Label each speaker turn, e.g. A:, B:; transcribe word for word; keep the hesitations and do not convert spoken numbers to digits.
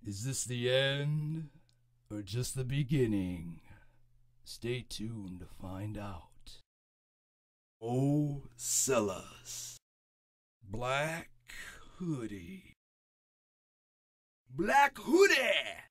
A: Is this the end or just the beginning? Stay tuned to find out. Oh, Sellers. Black Hoodie. Black Hoodie!